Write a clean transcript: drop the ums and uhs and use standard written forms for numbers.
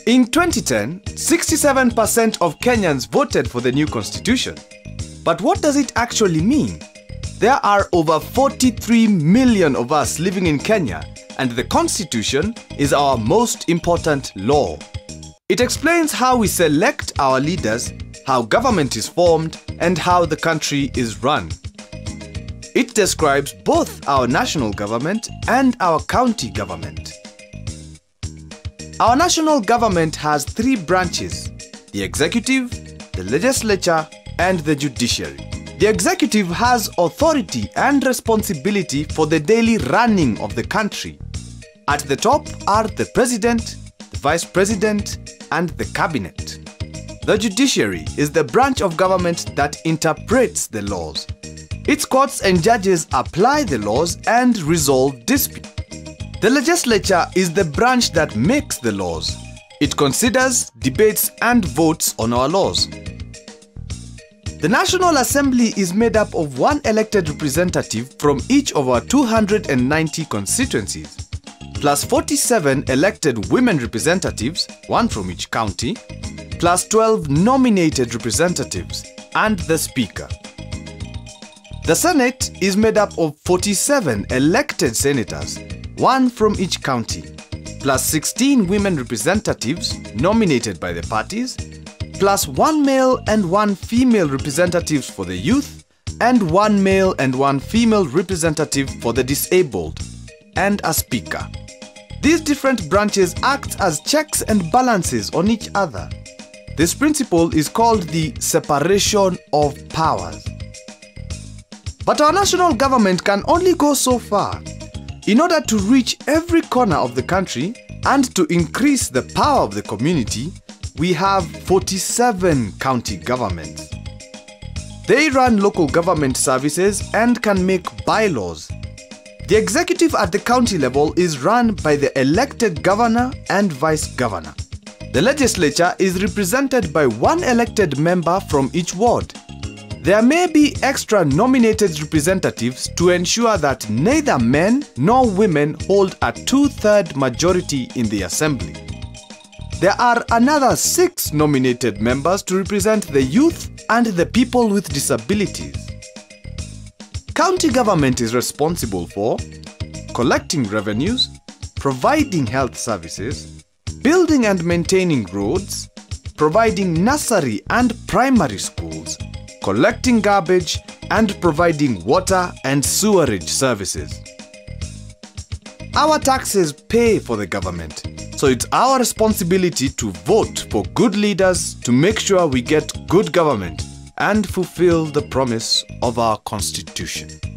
In 2010, 67% of Kenyans voted for the new constitution. But what does it actually mean? There are over 43 million of us living in Kenya, and the constitution is our most important law. It explains how we select our leaders, how government is formed, and how the country is run. It describes both our national government and our county government. Our national government has three branches: the executive, the legislature, and the judiciary. The executive has authority and responsibility for the daily running of the country. At the top are the president, the vice president, and the cabinet. The judiciary is the branch of government that interprets the laws. Its courts and judges apply the laws and resolve disputes. The legislature is the branch that makes the laws. It considers, debates, and votes on our laws. The National Assembly is made up of one elected representative from each of our 290 constituencies, plus 47 elected women representatives, one from each county, plus 12 nominated representatives, and the Speaker. The Senate is made up of 47 elected senators, one from each county, plus 16 women representatives nominated by the parties, plus one male and one female representatives for the youth, and one male and one female representative for the disabled, and a speaker. These different branches act as checks and balances on each other. This principle is called the separation of powers. But our national government can only go so far. In order to reach every corner of the country and to increase the power of the community, we have 47 county governments. They run local government services and can make bylaws. The executive at the county level is run by the elected governor and vice governor. The legislature is represented by one elected member from each ward. There may be extra nominated representatives to ensure that neither men nor women hold a two-thirds majority in the assembly. There are another 6 nominated members to represent the youth and the people with disabilities. County government is responsible for collecting revenues, providing health services, building and maintaining roads, providing nursery and primary schools, collecting garbage, and providing water and sewerage services. Our taxes pay for the government, so it's our responsibility to vote for good leaders to make sure we get good government and fulfill the promise of our constitution.